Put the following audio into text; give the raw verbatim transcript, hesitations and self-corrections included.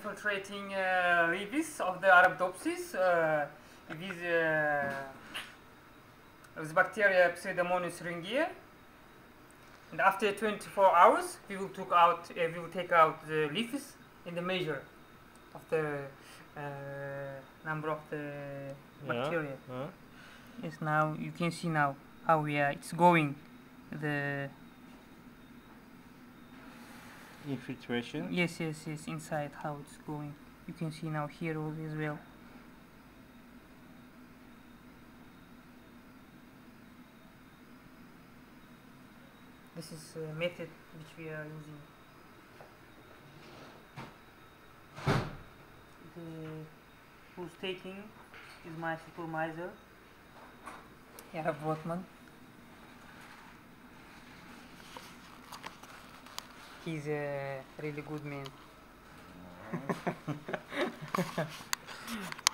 infiltrating uh, leaves of the Arabidopsis uh, with, uh, with bacteria Pseudomonas syringae. And after twenty-four hours, we will took out uh, we will take out the leaves in the measure of the uh, number of the bacteria. Yeah. Yeah. Yes, now you can see now how we are. It's going the Infiltration. yes yes yes inside how it's going. You can see now here as well. This is a method which we are using. The who's taking is my supervisor, Arab Workman. He's a really good man.